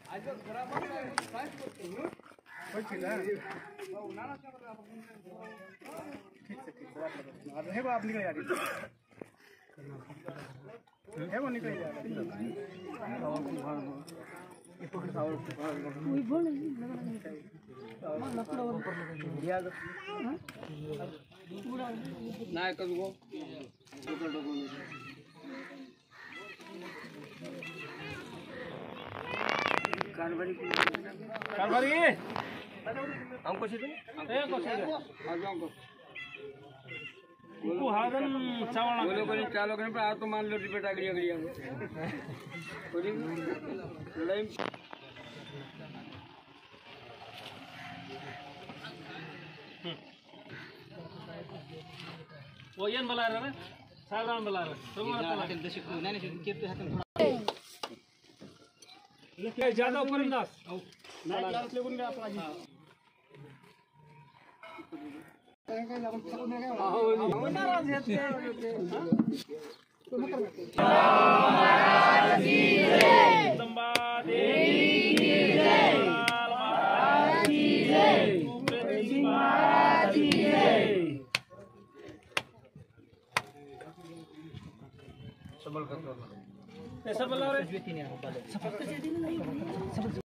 है वो आप निकल जा रही है वो निकल जा रही ना करूँ कारभारी हमको सीधे को हादन चावल बोलो कोई चालो करने पर आज तो मान लो रिपीट आ गई अगली हम कोई लड़ाई वो ये बला रहा है सालान बला रहा है तो मारा तो दशक नहीं नहीं के पे हाथ थोड़ा लेके ज्यादा ऊपर अंदाज नहीं क्लास लेवन में अपना जी सबल का